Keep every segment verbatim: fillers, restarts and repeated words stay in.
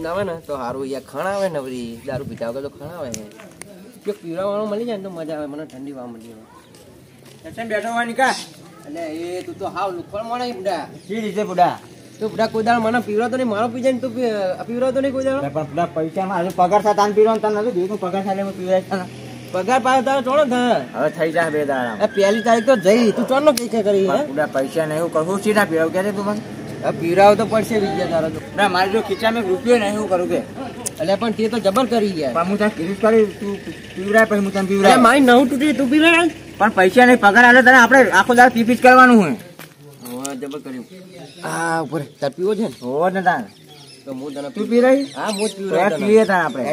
આવે ને તો સારું યાર ખાણ આવે ને બધી દારૂ પીતા વગર તો ખાણ આવે છે જો પીવડાવવાનો મળી જાય ને તો મજા આવે મને ઠંડી વા મળી જાય બેઠો હોય નિકા એટલે એ તું તો હાવ લુખડ મળે બુડા શી રીતે બુડા તું બુડા કોઈ દાળ મને પીવડાવતો નહીં મારો પી જાય ને તું પીવડાવતો નહીં કોઈ દાળ પણ બુડા પૈસામાં હજુ પગાર થાય તાન પીવાનો તને નથી દીધું પગાર થાય એટલે પીવડાય છે પગાર પાયો તારો ચોડો થાય હવે થઈ જાય બે દાડા પહેલી તારીખ તો જઈ તું ચોડનો કઈ કઈ કરી બુડા પૈસા ને એવું કરું છે ના પીવડાવ કે તું મને પીવડાવ તો પડશે વિદ્યા તારો તો ના મારે જો ખીચામાં રૂપિયો નહીં એવું કરું કે એટલે પણ તે તો જબર કરી ગયા પણ હું ત્યાં કિરીટ કરી તું પીવડાય પછી હું તને પીવડાય મારી નવું તૂટી તું પીવડાય પણ પૈસા નહીં પગાર આલે તને આપણે આખો દાડો પી પી જ કરવાનું હોય હા જબર કર્યું આ ઉપર તાર પીવો છે ને હોવ ને તાન તો હું તને તું પી રહી હા હું જ પીવડાવ પીએ તાન આપણે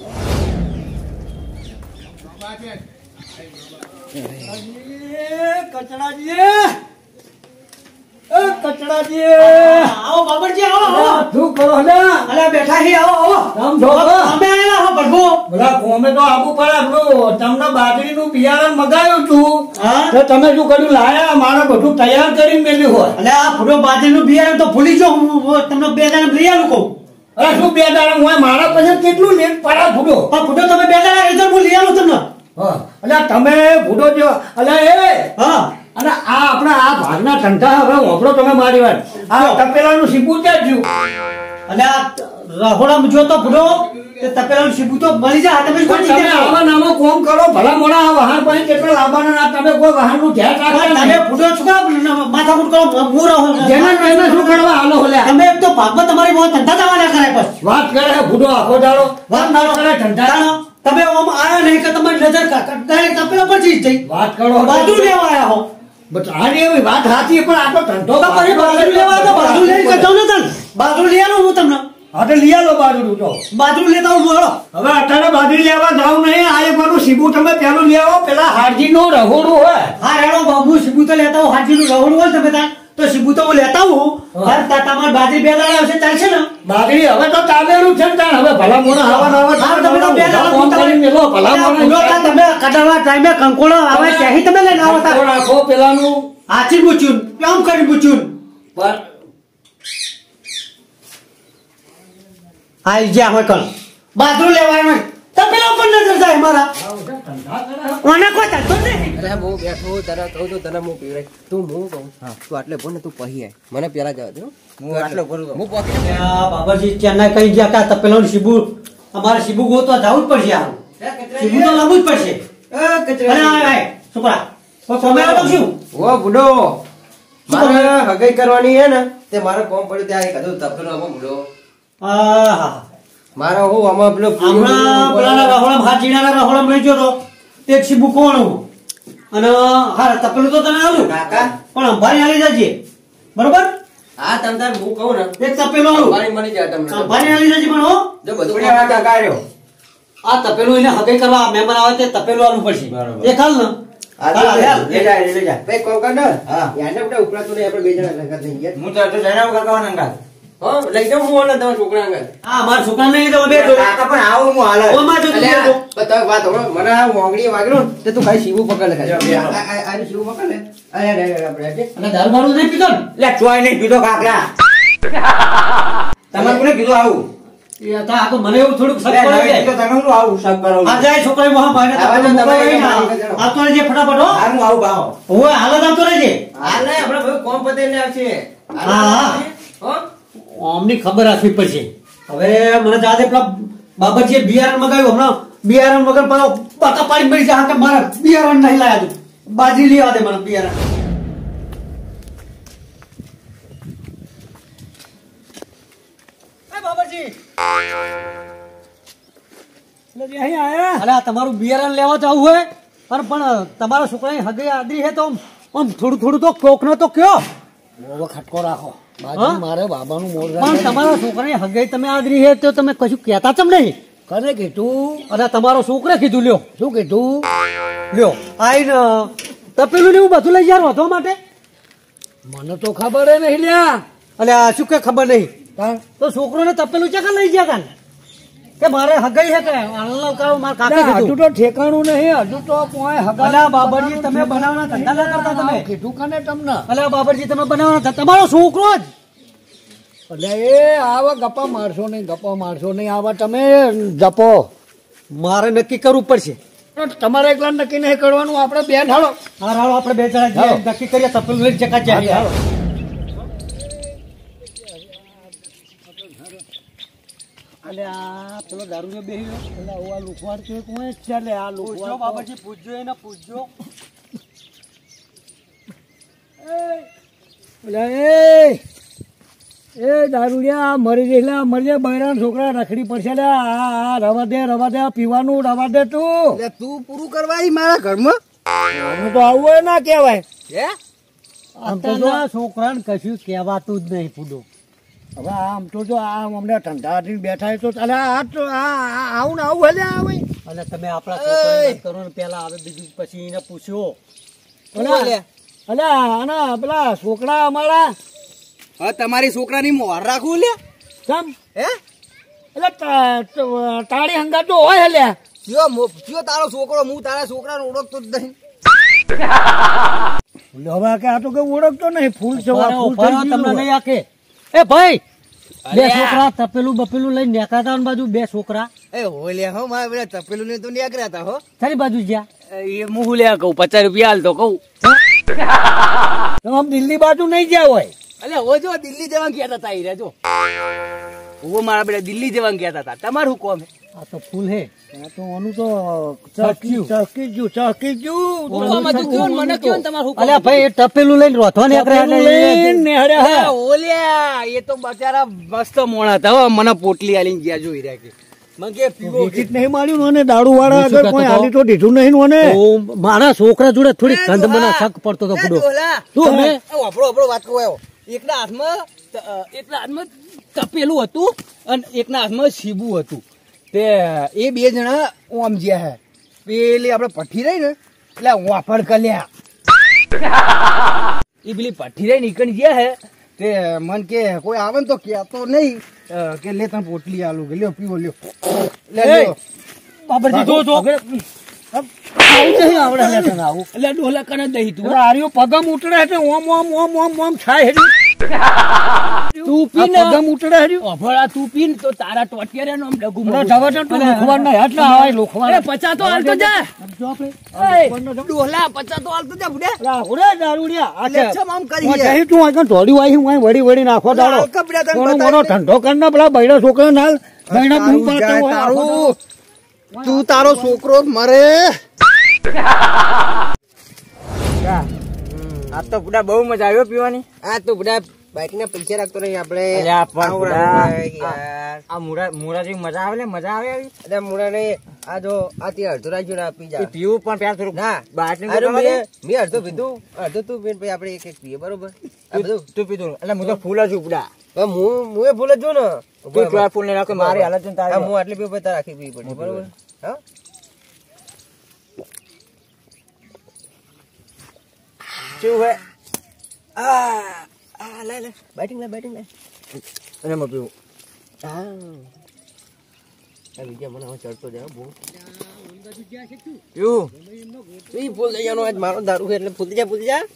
કચડાજી એ કચડાજી આવો બાબરજી આવો શું કરો ને અલે બેઠા હી આવો આવો આમ જો અમે આયા હો પ્રભુ બોલા કોમે તો આબુ પડે આપણું તમને બાજરીનું બિયારણ મગાવ્યું છું હા તો તમે શું કર્યું લાયા મારે બધું તૈયાર કરીને મેલ્યું હોય અલે આ ફૂટો બાજરીનું બિયારણ તો ભૂલી જો હું તમને બે દાણા લઈ આલું કહું અરે શું બે દાડા હું મારા પાસે કેટલું લેટ પડા ફૂટો પણ ફૂટો તમે બે દાણા એ તો હું લઈ આલું તમને હા એટલે તમે ફૂટો જો અલે એ હા અને આ આપણા આ ભાગના ધંધા હવે વાપરો તમે મારી વાત આ તપેલાનું સીપું ક્યાં થયું અલે આ રહોડામાં જો તો ફૂટો તે તપેલાનું સીબુ તો મળી જાય તમે કોઈ તમે ચિંતા આવા નામો કોમ કરો ભલા મોડા આ વાહન પાસે કેટલા લાવવાના ના તમે કોઈ વાહનનું ધ્યાન રાખો તમે ફૂટો છુકા માથાકૂટ કરો હું રહો જેના ટાઈમે શું કરવા હાલો હોલ્યા તમે એક તો ભાગમાં તમારી બહુ ધંધા જવાના કરે બસ વાત કરે ભૂડો આખો દાડો વાત ના કરે ધંધા તમે ઓમ આયા નહીં કે તમારી નજર કાઢતા તપેલા પર ચીજ જઈ વાત કરો બાજુ લેવા આયા હો બસ આની એવી વાત સાચી પણ આ તો ધંધો તો પછી બાજુ લેવા તો બાજુ લઈ કે જાવ ને તન બાજુ લઈ આલો હું તમને હા તો લઈ આલો બાજુ તો બાજુ લેતા હું બોલો હવે અત્યારે બાજુ લેવા જાવ નહીં આ એક વાનું સીબું તમે પેલું લઈ આવો પેલા હારજી નું રહોડું હોય હા રેડો બાબુ શિબુ તો લેતા હું હાજી નું રહોડું હોય તમે તાર તો શિબુ તો હું લેતા હું હર તમાર બાજરી બે દાડા આવશે ચાલશે ને બાજરી હવે તો ચાલેલું છે ને હવે ભલા મોણા આવા નવા હા તમે તો બે દાડા ફોન કરીને મેલો ભલા મોણા તમે કટાવા ટાઈમે કંકોળો આવે ત્યાંથી તમે લઈને આવો તા રાખો પેલાનું હાચી પૂછ્યું કેમ કરી પૂછ્યું પણ આઈ જ્યા હોય કલ બાજુ લેવાય નહીં તપેલા પર નજર જાય મારા ઓને કોઈ થતો નહીં અરે હું બેઠો તને કહું તો તને હું પીવડાય તું હું કહું તું આટલે બોલ ને તું પહી આય મને પેલા જવા દે હું આટલો કરું હું પોકી બાબાજી ચેન્નાઈ કઈ ગયા તા તપેલાનું શિબુ અમારે શિબુ ગોતવા જવું જ પડશે આ શિબુ તો લાવવું જ પડશે અરે આય છોકરા કોઈ તમે આવો શું ઓ બુડો મારે હગાઈ કરવાની હે ને તે મારે કોમ પડ્યું ત્યાં કદું તપેલો આવો બુડો આહા મારો હું આમાં પેલો હમણાં પેલા રહોળા ભાજીના રહોળા લઈ ગયો તો એક શિબુ કોણ અને હા તપેલું તો તને આવું કાકા પણ અંભારી આલી જજે બરોબર હા તમ તાર હું કહું ને એક તપેલું આવું પાણી મળી જાય તમને અંભારી આલી જજે પણ હો જો બધું કાકા રહ્યો આ તપેલું એને હગાઈ કરવા મહેમાન આવે તે તપેલું આલવું પડશે એ ખાલ ને લઈ જાય લઈ જાય ભાઈ કોમ કર ને હા. યાને બધા ઉપરાતું નહીં આપણે બે જણા લગા થઈ ગયા હું તો તો જણાવ કાકા નંગા હો લઈ જાઉં હું અને તમારા છોકરા આગળ હા મારા છોકરા નહીં તો બે કાકા પણ આવો હું હાલ ઓ માં જો અલ્યા, પણ તમે વાત સાંભળો. મને આ મોંગળી વાગ્યું ને તે તું ખાલી શીવું પકડ લે ખાલી. જો, આ- આ- આને શીવું પકડ લે. અરે, અરે, અરે, આપણે આજે. અને દારૂ બારૂ નહીં પીતો ને લે ચોય નહીં પીધો કાકરા તમારે કોને કીધું આવું એ હતા આ તો મને એવું થોડુંક શક લે, પડે નવી છે કીધું તમે શું આવું શક કરો આ જાય છોકરા મોહ ભાઈને આવા જો તપેલું તમે મુકાવી એક ને. મારી આ તો રહેજે ફટાફટ હો હાલ હું આવું બાવો ઓય હાલત આવતો રહેજે હાલ નહીં, આપણે બધું કોમ પતાઈને આવશે. હાલ હા, હા. હો? અમની ખબર રાખવી પડશે હવે મને જાતે પેલા બાબરજીએ બિયારણ મગાવ્યું હમણાં બિયારણ વગર પાછો પાકા પાડી મળી જાય કે મારે બિયારણ નહીં લાયા તું બાજરી લેવા દે મને બિયારણ એ બાબરજી એટલે અહીં આયા અરે આ તમારું બિયારણ લેવા જવું હોય પણ પણ તમારા છોકરાની હગઈ આદરી હે તો આમ આમ થોડું થોડું તો કોકનો તો કયો મોવો ખટકો રાખો હા? મારે બાબાનું મોર પણ તમારા છોકરાની હગઈ તમે આદરી હે તો તમે કશું કહેતા ચમ નહીં કરે કીધું અને તમારો છોકરે કીધું લ્યો શું કીધું લ્યો આઈને તપેલું ને એવું બધું લઈ જાય વધવા માટે મને તો ખબર નહીં લ્યા અને આ શું કે ખબર નહીં તાર તો છોકરોને તપેલું ચકા લઈ ગયા કાન કે મારે હગઈ હે કે આણંદનો કાળો માર કાકે હજુ કીધું તો ઠેકાણું નહીં હજુ તો પોય હગા અલા બાબરજી તમે બનાવવાના ધંધા ના કરતા તમે કીધું કને તમને અલા બાબરજી તમે બનાવવાના ધંધા- તમારો છોકરો જ એટલે એ આવા ગપ્પા મારશો નહીં, ગપ્પા મારશો નહીં, આવા તમે જપો. મારે નક્કી કરવું પડશે. તમારે એકલા નક્કી નહીં કરવાનું, આપણે બે હાલો. હા હાલો, આપણે બે જણા જઈએ, નક્કી કરીએ તપેલું લઈને ચકા જાય. હાલો. એટલે આ પેલો દારૂ બેહી ગયો. એટલે આ લુખવાડ તો કોણ જ છે? એટલે આ લુખવાડ બાબાજી પૂછજો એને પૂછજો. એટલે એ એ દારૂડિયા મરી ગયેલા મરી જાય, બૈરા છોકરા રખડી પડશે. લે આ રવા દે રવા દે, પીવાનું રવા દે તું. એટલે તું પૂરું કરવા આવી મારા ઘરમાં? આનું તો આવું હોય ના કહેવાય. હે આમ તો જો છોકરાને કશું કહેવાતું જ નહીં પૂડો. હવે આમ તો જો આ અમને ઠંડા બેઠા તો ચાલે. આ તો આ આવું ને આવું હલે આવે. અને તમે આપણા છોકરાને કરો ને પેલા આવે, બીજું પછી એને પૂછ્યો. અલે આના પેલા છોકરા અમારા. હા, તમારી છોકરાની મોહર રાખું લે. કેમ? હે એટલે તાળી હંગા તો હોય હલે. કયો મો કયો તારો છોકરો? હું તારા છોકરાને ઓળખતો જ નહીં. હવે કે આ તો કઈ ઓળખતો નહીં. ફૂલ છે તમને નહીં આકે. એ ભાઈ, બે છોકરા તપેલું બપેલું લઈને નેકાતા બાજુ બે છોકરા. એ હો લે હો, મારે પેલા તપેલું ને તો નીકળ્યા હતા. હો તારી બાજુ જ્યાં એ હું લે કહું પચાસ રૂપિયા હાલ તો કહું. આમ દિલ્હી બાજુ નહીં ગયા હોય. અલે હો જો દિલ્હી જવા ગયા હતા. ઈ રે જો હું મારા બેટા દિલ્હી જવા ગયા હતા. તમારું કોમ? આ તો ફૂલ હે. આ તો આનું તો ચકી ચકી જુ ચકી જુ. અલ્યા ભાઈ, એ તપેલું લઈને રોથવા નીકળ્યા. ઓલ્યા એ તો બચારા મસ્ત મોણા હતા. હો મને પોટલી આલીને ગયા જોઈ રહ્યા કે મને પીવો નહીં માર્યું મને દારૂ વાળા આગળ કોઈ આલી તો દીધું નહીં મને. મારા છોકરા જોડે થોડી કંદ બના શક પડતો હતો પૂડો. તું હે આપણો આપણો વાત કહો. એકના હાથમાં એકના હાથમાં તપેલું હતું અને એકના હાથમાં સીબું હતું. તે એ બે જણા ઓમ જ્યા હે. પેલી આપડે પઠ્ઠી રહી ને એટલે વાફડ કર્યા. એ પેલી પઠ્ઠી રહી નીકળી ગયા હે. તે મન કે કોઈ આવે ને તો કેતો નહીં કે લે તને પોટલી આલું કે લ્યો પીવો લ્યો. લે બાબરજી જો જો આવું નહીં આવડે લે તને આવું. એટલે ડોલા કને દઈ તું આર્યો પગમ ઉતરે એટલે ઓમ ઓમ ઓમ ઓમ ઓમ થાય હેડી. તું પી ને પગમ ઉતરે હેડી. અભળા તું પી ને તો તારા ટોટિયારે નો આમ ડગુ મને જવા દે તું. લોખવાડ ના હાથ ના આવે લોખવાડ. એ પચા તો હાલતો જા. ડોલા પચા તો હાલતો જા બુડે. રાહુડે દારૂડિયા આ છે લેચમ આમ કરી હું જઈ તું આગળ ધોડી વાઈ હું વડી વડી નાખો દાડો. કોનો મોનો ઠંડો કર ને પેલા બૈડા છોકરા નાલ બૈડા બૂમ પાડતા હોય. તારું તું તારો છોકરો મરે. આ તો બુડા બહુ મજા આવ્યો પીવાની. આ તો બુડા બાઈક ના પૈસા રાખતો નહીં આપડે. આ મુરા મુરા જેવી મજા આવે ને મજા આવે આવી. એટલે મુરા ને આ જો આ તે અડધો રાખ્યો ને પી જાય. પીવું પણ પ્યાર થોડું ના બાટ મેં અડધો પીધું અડધો તું પીને પછી આપડે એક એક પીએ બરોબર. તું પીધું એટલે હું તો ફૂલ જ ઉપડા. હું હું એ ફૂલ જ છું ને. ફૂલ ને રાખો મારી હાલત હું આટલી પીવું તારે આખી પીવી પડે બરોબર. હા શું હે? આ આ લે લે બેટિંગ લે બેટિંગ લે અને મ પીવું. હા આ વિડિયો મને ચડતો જાય બહુ. યુ ઈ ફૂલ દઈ જાનો આજ મારો દારૂ એટલે ફૂલ જા ફૂલ જા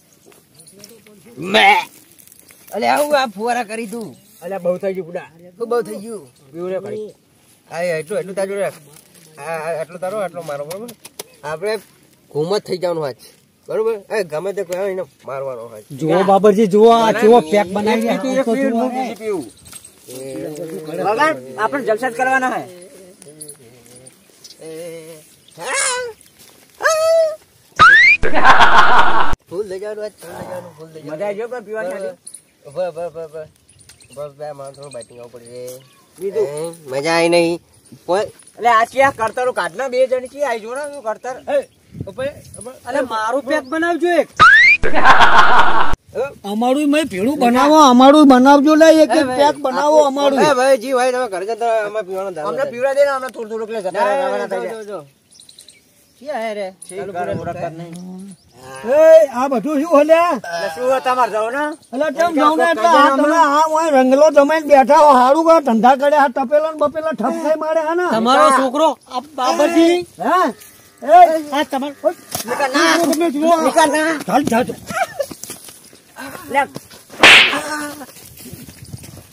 મે. અલે આવું આ ફુવારા કરી તું. અલે બહુ થઈ ગયું બુડા. તો બહુ થઈ ગયું. પીવું રે ભાઈ. આ એટલું એટલું તાજો રાખ. આ એટલું તારો એટલો મારો બરોબર. આપણે ઘુમત થઈ જવાનું આજ બરોબર. એ ગમે તે કોઈ આવે એને મારવાનો હોય. જુઓ બાબરજી જુઓ આ કેવો પેક બનાવી આપણે જલસા જ કરવાના હે. ફૂલ લઈ જવાનું આજ ફૂલ લઈ જવાનું ફૂલ લઈ જવાનું. મજા આવી ગયો પીવાની. બસ બસ બસ બસ બસ બે માણસ થોડું બેટિંગ આવવું પડશે. બીજું મજા આવી નહીં. એટલે આ ક્યાં કરતારો કાઢના બે જણ કી આવી જો ને કરતાર. અરે મારું પેક બનાવજો એક. અમારું મેં ભેળું બનાવો અમારું બનાવજો લે એક એક પેક બનાવો અમારું. એ ભાઈ જી ભાઈ તમે ઘરે જતા અમે પીવાનો દારૂ અમને પીવડા દેના અમને થોડું થોડું લે જતા રહેવાના થઈ જાય. ક્યાં હે રે ચાલુ કરે મોરા કર નહીં. એ આ બધું શું હલ્યા? એટલે શું તમાર જાવ ને? એટલે કેમ જાવ ને એટલે આ તમે આ ઓય રંગલો જમાઈને બેઠા હો હારું કા ધંધા કરે આ તપેલા ને બપેલા ઠપકાઈ મારે હા ને. તમારો છોકરો આ બાબરજી હે એ આ તમાર નિકા ના નિકા ના ચાલ ચાલ લે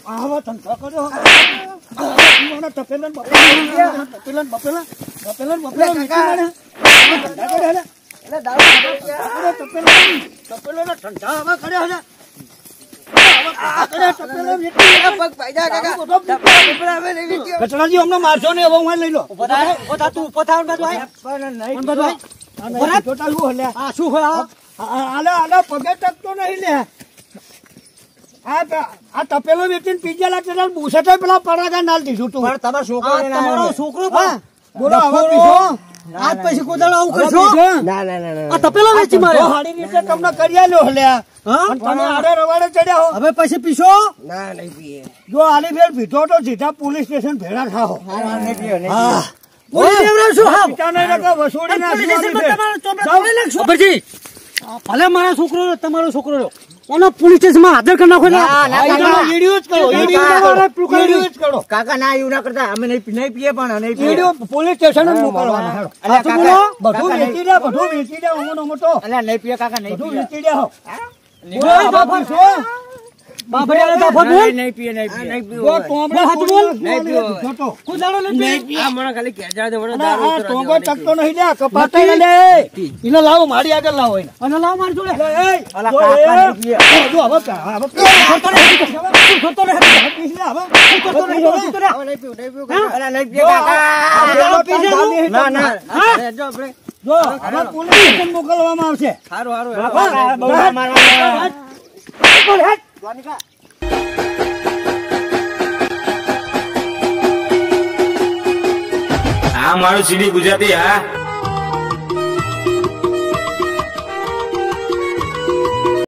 આવા ધંધા કરો પીવાના તપેલા બપેલા તપેલા બપેલા તપેલા બપેલા ધંધા કરે હે એટલે દારૂ તપેલા તપેલા ધંધા આવા કર્યા હે કચરાજી અમને મારશો ને હવે હું લઈ લો પગે ટકતો નહીં લે આ તપેલો વેચીને પીજેલા ચેનલ પૂછે તો પેલા પરાગા નાલ દીધું તું તમારો છોકરો તમારો છોકરો બોલો હવે પીશો આજ પછી કોદાળ આવું કરશો ના ના ના આ તપેલો વેચી મારે હાડી રીતે તમને કરી આલ્યો હલ્યા તમે આડે રવાડે ચડ્યા હો હવે પછી પીશો ના નહીં પીએ જો આલી ફેર પીધો તો સીધા પોલીસ સ્ટેશન ભેળા થાઓ હા નહીં પીઓ નહીં હા પોલીસ દેવરા શું હા ચાને લગા વસોડી ના તમારો ખબરજી ભલે મારા છોકરો તમારો છોકરો ઓનો પોલીસ સ્ટેશન માં હાજર કરી નાખો વિડિયો જ કરો વિડિયો જ કરો કાકા ના એવું ના કરતા અમે નહીં નહીં પીએ પણ નહીં વિડિયો પોલીસ સ્ટેશન જ મોકલવાના હેડો અલ્યા કાકા બધું વેચી દે બધું વેચી દે ઓનો મોટો અલ્યા નહીં પીએ કાકા નહીં બધું વેચી દે હો બાપા છો બાપરિયા તો ફોન નહીં પીએ નહીં પીએ નહીં પીએ ઓ ટોમડો હાથ બોલ નહીં પીઓ છોટો કુદાડો નહીં પીએ આ મને ખાલી કેજા દે વડો દારૂ ઉતરા ટોંગો ટકતો નહીં લે કપાટે લે ઇને લાવો મારી આગળ લાવો એને અને લાવો માર જોડે એ અલા કાકા નહીં પીએ જો હવે હવે છોટો નહીં છોટો નહીં પીસ લે હવે છોટો નહીં છોટો નહીં નહીં પીઓ નહીં પીઓ અલા નહીં પીએ કાકા ના ના જો આપણે જો હવે પોલીસ સ્ટેશન મોકલવામાં આવશે સારું સારું બહુ મારવા બોલ હેડ આ મારું સીડી ગુજરાતી હા